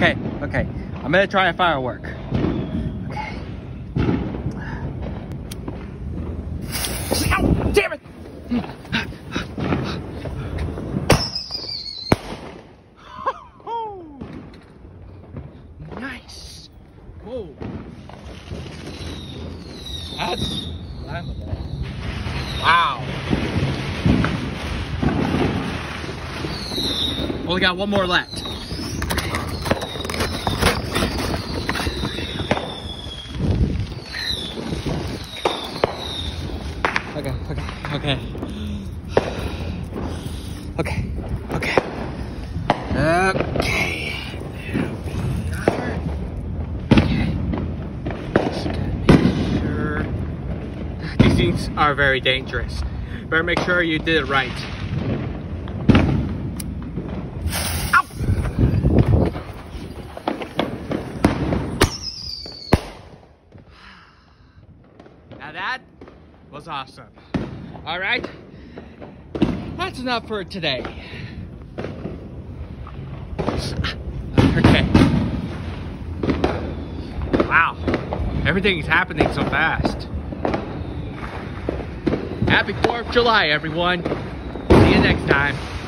Okay. I'm gonna try a firework. Okay. Ow! Damn it! Nice. Whoa. That's flammable. Wow. Only got one more left. Okay. These things are very dangerous. Better make sure you did it right. Ow! Now that was awesome. All right, that's enough for today. Okay. Wow, everything's happening so fast. Happy 4th of July, everyone. See you next time.